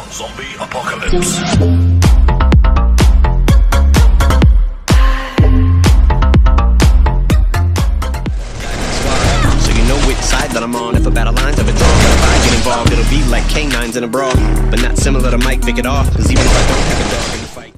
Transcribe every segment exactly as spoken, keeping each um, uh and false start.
Zombie apocalypse. Side that I'm on, if a battle line's ever drawn, if I get involved, it'll be like canines in a brawl, but not similar to Mike Vick at all, cause even if I don't have a dog in the fight.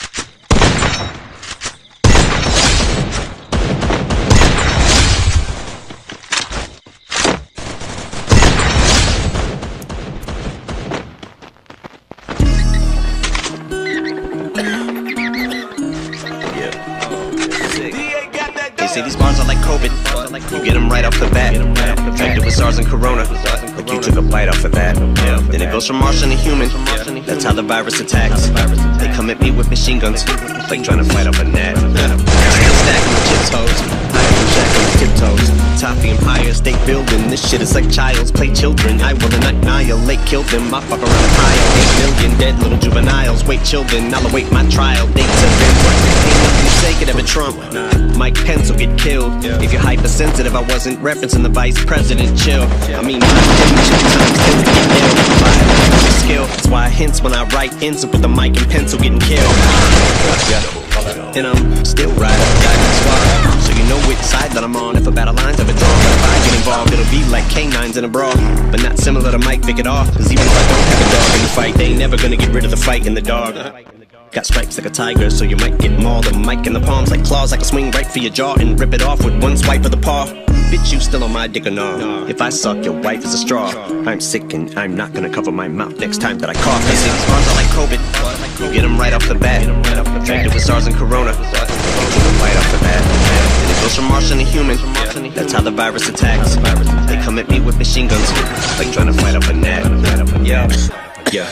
They say these bars are like COVID. You get them right off the bat. Infected with SARS and Corona. Like you took a bite off of that. Then it goes from Martian to human. That's how the virus attacks. They come at me with machine guns, like trying to fight off a net. Still stacking the chips hoes. Jacking the tiptoes. Top the Empire State Building. This shit is like child's play children. I will annihilate, kill them. I fuck around a pile. Eight million dead little juveniles. Wait children, I'll await my trial. Dates have been say could ever trump. Mike Pence will get killed. If you're hypersensitive, I wasn't referencing the vice president. Chill. I mean, my times get ill. Skill. That's why I hints when I write ends up with the mic and pencil getting killed. Yeah. And I'm still riding. So you know which side that I'm on. If a battle line's ever drawn, if I get involved, it'll be like canines in a brawl, but not similar to Mike Vick at all. Cause even if I don't have a dog in the fight, they ain't never gonna get rid of the fight in the dog. Got stripes like a tiger, so you might get mauled. A mic in the palms like claws, I can swing right for your jaw and rip it off with one swipe of the paw. Bitch, you still on my dick or no? If I suck, your wife is a straw. I'm sick and I'm not gonna cover my mouth next time that I cough. They say these bars are like COVID. You get them right off the bat. Infected with SARS and Corona. Right off the bat. And it goes from Martian to human. That's how the virus attacks. They come at me with machine guns, like trying to fight off a net. Yeah, yeah.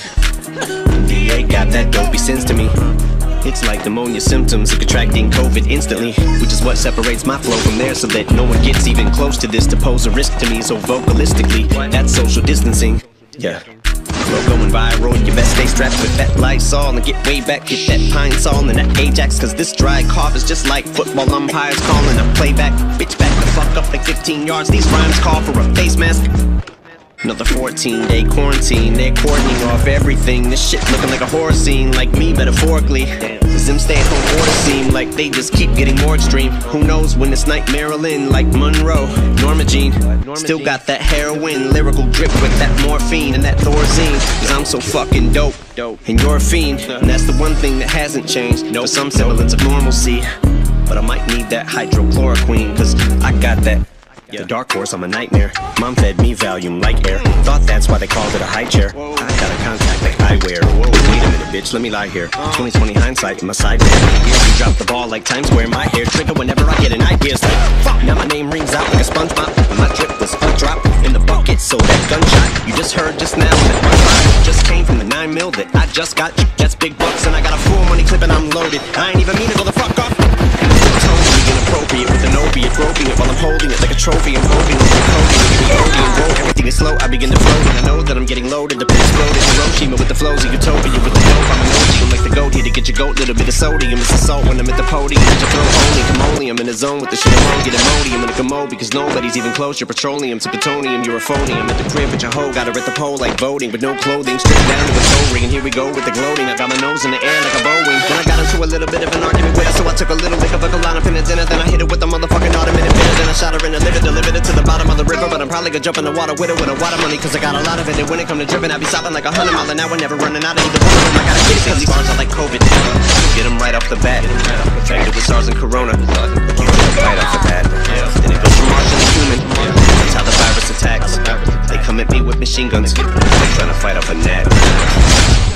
D A got that dopey sense to me. It's like pneumonia symptoms of contracting COVID instantly, which is what separates my flow from theirs, so that no one gets even close to this to pose a risk to me. So vocalistically, that's social distancing. Yeah. Flow going viral, you best stay strapped with that Lysol and get way back, get that Pine Sol and that Ajax, cause this dry cough is just like football umpires calling a playback. Bitch, back the fuck up like fifteen yards. These rhymes call for a face mask. Another fourteen day quarantine, they're cordoning off everything. This shit looking like a horror scene, like me metaphorically. Cause them stay at home orders seem like they just keep getting more extreme. Who knows when it's night Maryland, like Monroe, Norma Jean. Still got that heroin, lyrical drip with that morphine and that Thorazine. Cause I'm so fucking dope, and you're a fiend. And that's the one thing that hasn't changed, for some semblance of normalcy. But I might need that hydrochloroquine, cause I got that. The dark horse, I'm a nightmare. Mom fed me Valium like air. Thought that's why they called it a high chair. I got a contact like eyewear. Whoa, wait a minute, bitch, let me lie here. twenty twenty hindsight in my side bed. You drop the ball like Times Square. My hair trigger whenever I get an idea. It's like, fuck, now my name rings out like a SpongeBob. My drip was a drop in the bucket, so that gunshot you just heard just now, that just came from the nine mil that I just got. That's big bucks, and I got a full money clip and I'm loaded. I ain't even mean to go the fuck off. Inappropriate with an opiate, groping it while I'm holding it like a trophy. I'm hoping with the coding, everything is slow. I begin to float, and I know that I'm getting loaded. The pin exploded, Hiroshima with the flows of utopia with the dope. I'm an O G, I'm like the goat here to get your goat. Little bit of sodium, it's assault when I'm at the podium. Get your throat holy, camoli, I'm in the zone with the shit I'm on. Get Imodium in a commode because nobody's even close. You're petroleum to plutonium, you're a phony. I'm at the crib with your hoe, got her at the pole like voting with no clothing, stripped down to a toe ring. And here we go with the gloating. I got my nose in the air like a Boeing. Then I got into a little bit of an argument with her, so I took a little lick of a line up in the dinner. Then I hit it with a motherfucking automated bitter. Then I shot her in the liver, delivered it to the bottom of the river. But I'm probably gonna jump in the water with her with a water money, cause I got a lot of it. And when it come to dripping, I be stopping like a hundred mile an hour, never running out of either one of them. I gotta get it, cause these bars are like COVID. Get them right off the bat. Infected with SARS and Corona. Right off the bat. Then it goes from Martian to human. That's how the virus attacks. They come at me with machine guns, trying to fight off a net.